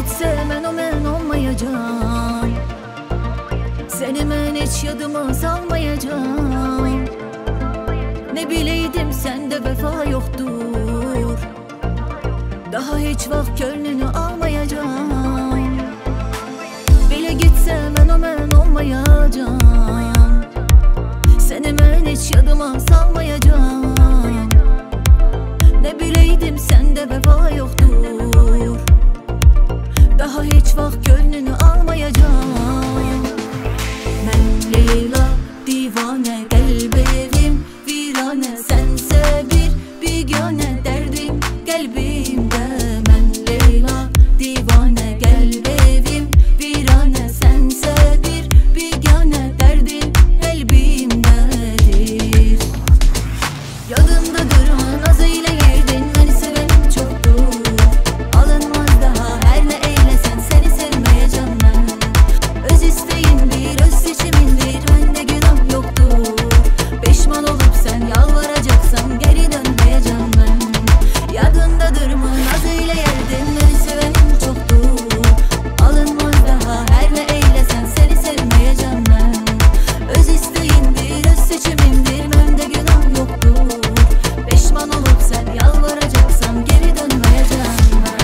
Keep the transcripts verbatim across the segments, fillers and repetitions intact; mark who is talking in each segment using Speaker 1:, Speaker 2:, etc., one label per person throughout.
Speaker 1: gitse mən o mən olmayacağım. Seni mən heç yadıma salmayacağım. Ne bileydim sende vefa yoktur. Daha hiç vaxt könlünü almayacağım. Bile gitse mən o mən olmayacağım. Seni mən heç yadıma salmayacağım. Ne bileydim sende vefa yoktur. Daha hiç vaxt gönlünü almayacağım. Mən Leyla divane, kalbim virane, sense bir bigane, derdim kalbimde. Mən Leyla divane, kalbim virane, sense bir bigane, derdim kalbimdedir. Yadımdadır mı nazıyla girdin, beni sevenim çoktur. Alınmaz daha her ne eylesen, seni sevmeyeceğim ben. Öz isteğindir, öz seçimindir, bende günah yoktur. Pişman olup sen yalvaracaksan geri dönmeyeceğim ben. Yadındadır mı nazıyla girdin, beni sevenim çoktur. Alınmaz daha her ne eylesen, seni sevmeyeceğim ben. Öz isteğindir, öz seçimindir, bende günah yoktur. Pişman olup sen yalvaracaksan geri dönmeyeceğim ben.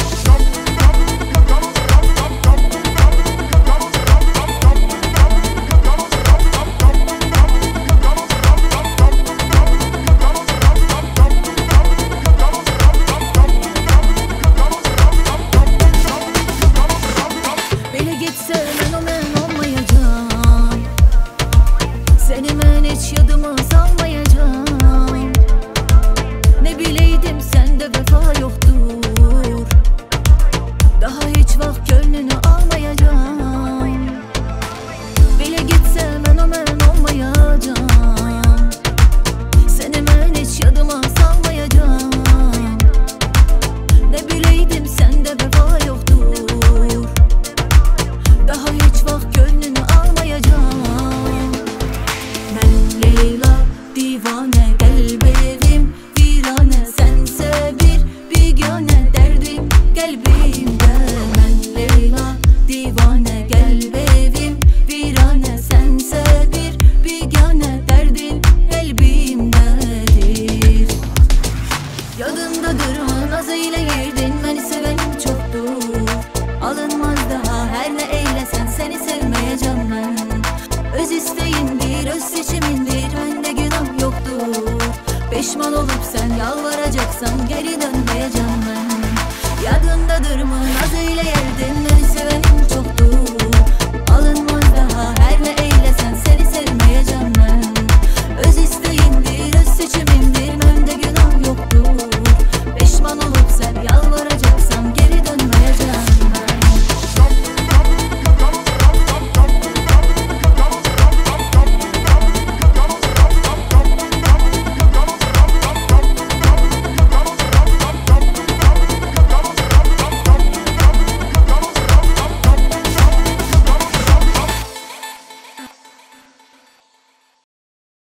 Speaker 1: Bile gitse mən o mən olmayacağım. Seni mən heç yadıma salmayacağım. Ne bileydim sende vefa yoktur. Daha hiç vaxt gönlünü almayacağım. Bile gitse mən o mən olmayacağım. Seni mən heç yadıma salmayacağım. Ne bileydim sende vefa yoktur. Daha hiç vaxt gönlünü almayacağım. Mən Leyla divane, kalbim virane, sense bir bigane, derdim kalbimde. Mən Leyla divane, kalbim virane, sense bir bigane, derdim kalbimdedir. Yadındadır mı nazıyla girdin, beni sevenim çoktur. Alınmaz daha her ne eylesen, seni sevmeyeceğim ben. Öz isteğindir, öz seçimindir, bende günah yoktur. Pişman olup sen yalvaracaksan geri dönmeyeceğim ben. Yadındadır mı nazıyla girdin, beni sevenim çoktur. Alınmaz daha her ne eylesen, seni sevmeyeceğim ben. Öz isteğindir, öz seçimindir,